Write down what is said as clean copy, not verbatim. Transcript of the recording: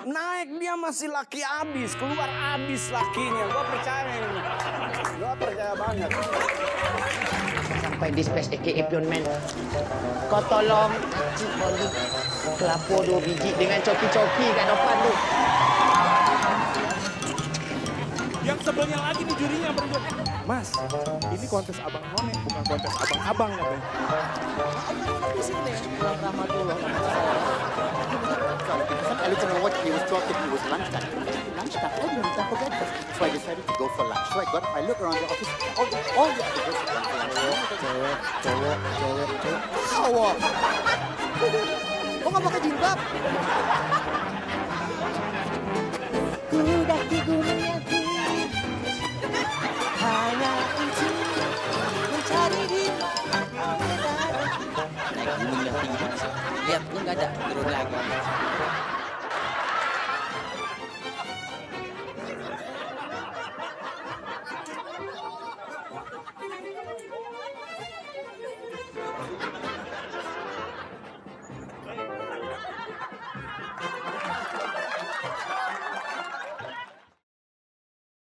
Naik dia masih laki abis, keluar abis lakinya. Gua percaya ini. Gua percaya banget. Sampai dispatch aka Pion Man. Kau tolong cik bolu kelapa 2 biji dengan coki-coki kat depan tu. Yang sebelnya lagi nih jurinya berdua. Mas, ini kontes abang none, bukan kontes abang-abang katanya. Di sini bulan Ramadan. I looked at what he was talking. It was lunchtime. Lunchtime. I didn't forget this. So I decided to go for lunch. So I look around the office. All the other girls have gone for lunch. Cewek. Awak. Kok nggak pakai jilbab? Ku daki gunung yang tinggi, hanya untuk mencari di mana. Naik gunung yang tinggi, lihat pun nggak ada turun lagi.